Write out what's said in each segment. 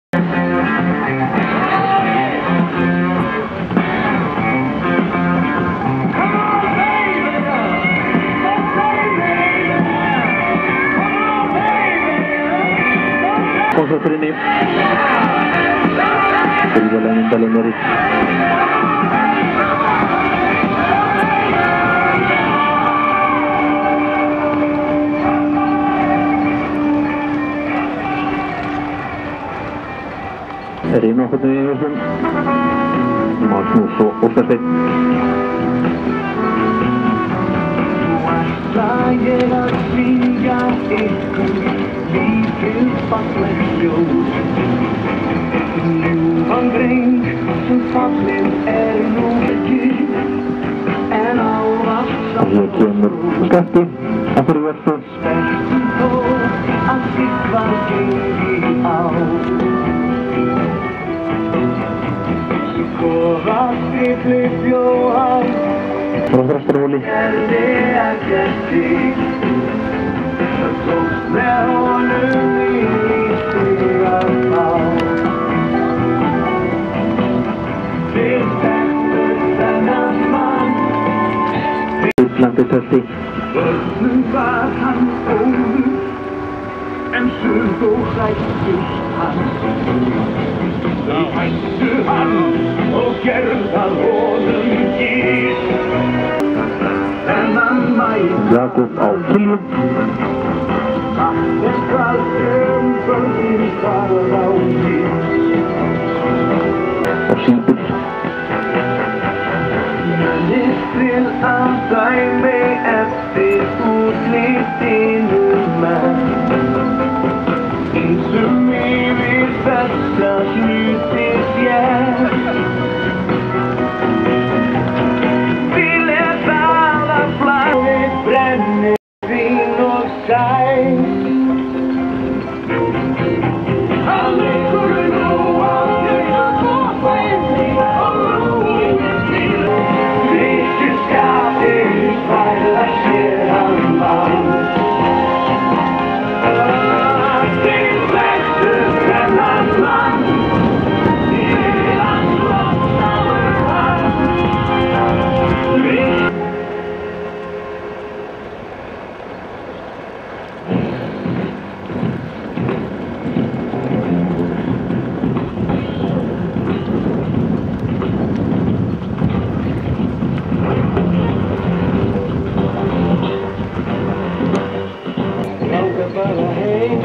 Sponsor ini perjalanan dalam dari Rino Hotuniusen Magnus og Óskarsveinn Ég að syngja ykkur lífið fallegt ljóð Ljúfan dreng sem fallið nú ekki En ávallt samt Hér kemur Skatti að fyrir verðstöð Spertum þó að eitthvað gengi á Skoða stilli bjóðan Frá Þrastarhóli Gerði ekkert þig Það tókst með honum í stigar þá Við þekktum þennan mann Íslandi tölti Börnum var hann óður En sög og hrættist hann Þá hættu hann og gerðað honum gís Þennan mæn Jakob á Kilju Eitthvað börnin fara á gís og Sílbúr Mennist til að dæmi eftir útlitinu menn Eins yfir þessa hluti sér Vil það að flæði brenni vín og sæl Hann leikur nú að þurfa kofa inni og rúi Vissi skapir fæla sér hann mann Þeir þekktu þennan mann Yfir hans loftaður hann Langar bara heim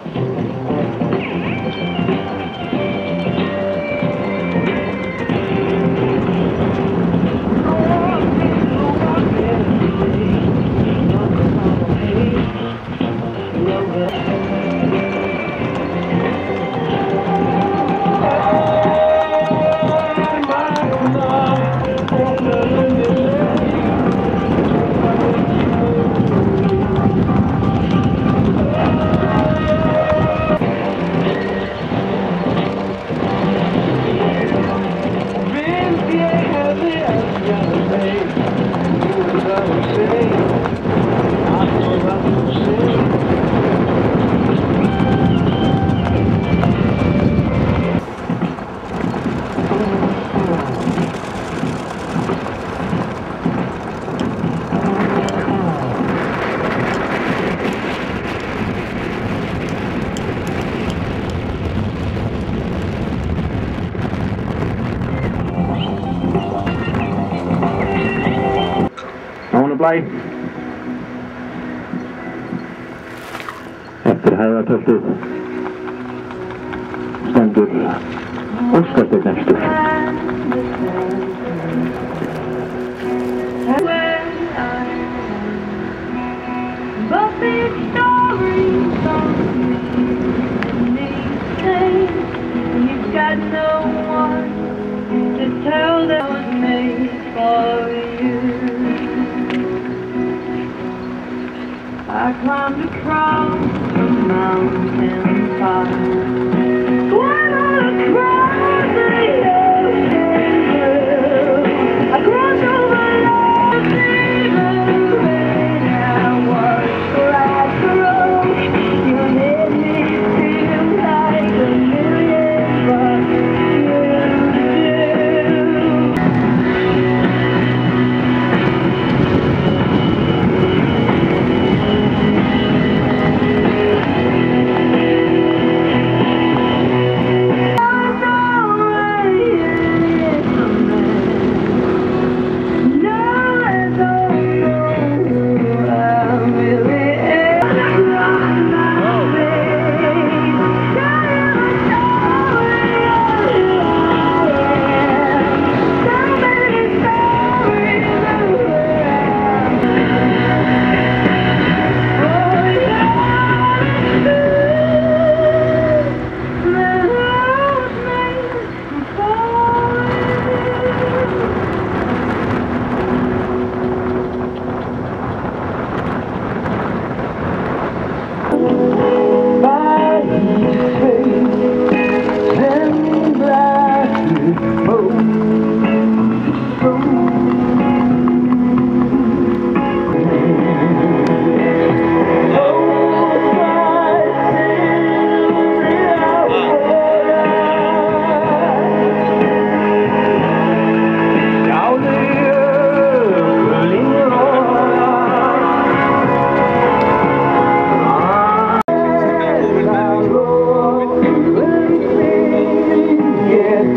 Ánablæ eftir hæðartöltið stendur Óskarsveinn efstur But big stories on these days You've got no one to tell that was made for you I climbed across the mountain top Went all across the ocean blue I crossed over lost river and I watched the light grow You made me feel like a million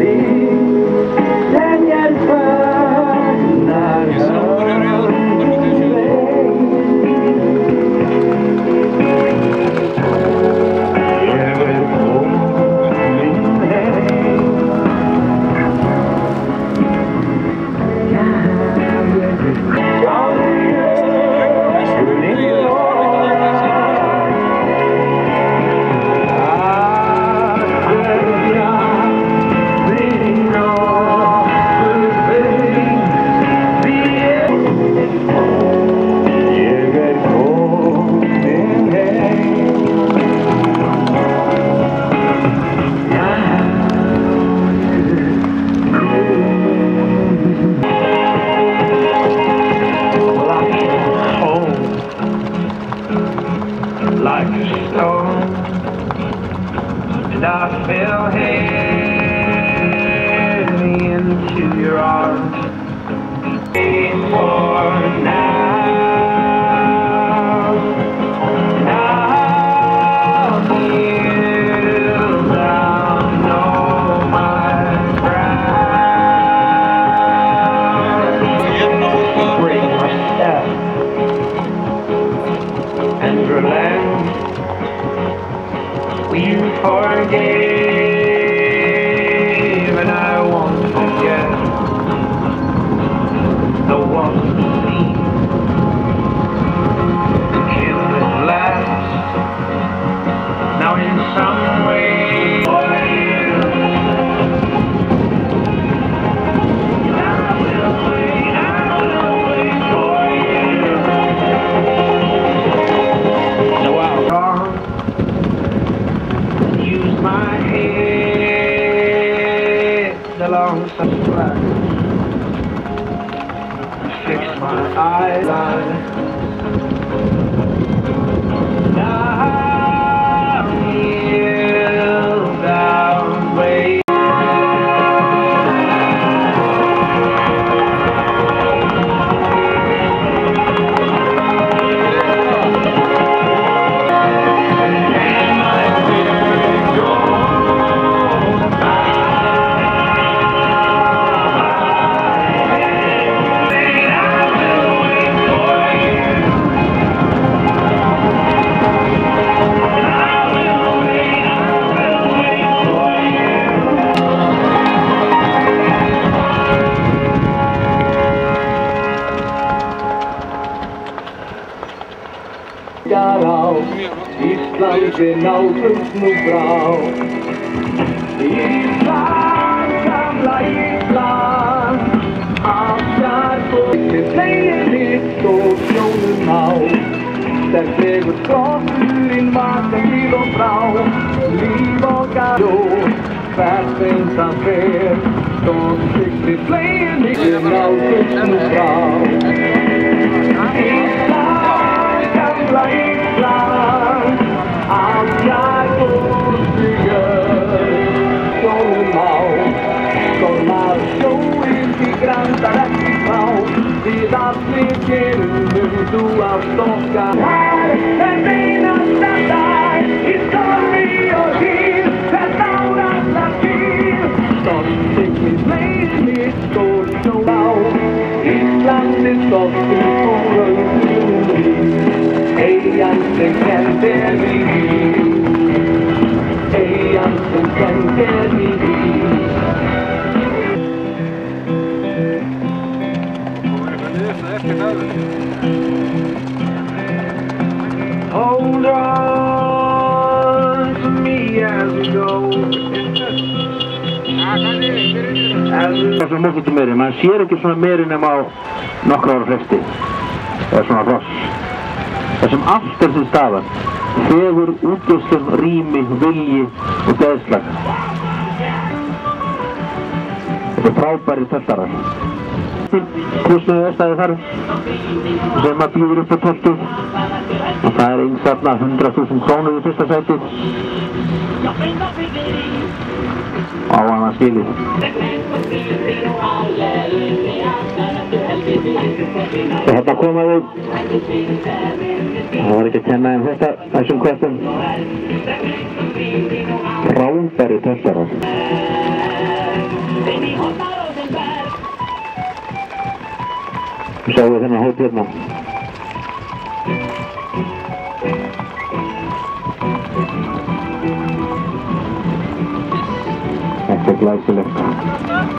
Like a stone, and I fell heavy into your arms. For now, kneel down, oh my ground. Break my step and relent. You forgave, and I won't forget the one who seemed to kill at last. Now in some way for you, I will wait for you. So I'll use my head alongside the flag, fix my eyes. Now kneel down, wait. Íslandi nálgumst nú frá. Ísland, gamla Ísland, allar fólkið segir mitt og sjónum á. Þegar skorturinn vaknar til og frá, líf okkar ljóð, hvert einsan fer, stóð siglir flegir mitt nálgumst nú frá. Ísland, gamla Ísland, allar fólkið sjónum á. Stormar sjóinn því granndar ekki frá, við allir gerum þú ást okkar. Her einasta dag, í stormi og hýr, þess áralla tíð. Stormsiglir fleiri mitt og sjón á, Íslandi stoltur og rauður líf. Eyjan sem kendir mig líf, eyjan sem kendir mig líf. Hold on to me as we go. Þessum móttu meiri, maður sér ekki svona meiri nema á nokkra ára fresti, eða svona hross. Þessum allt til staðar, fegur, útgeislun, rými, vilji og geðslag. Þetta frábæri töltarar. Kúsnuðu aðstæði þar sem að býður upp á töltu og það eins þarna 100.000 krónur í fyrsta sæti á annað skilið. Og þarna komaðu, það var ekki að kenna þessum kvættum, frábæri töltarar. Sjáum við þennan hóp hérna. Þetta er glæsilegt.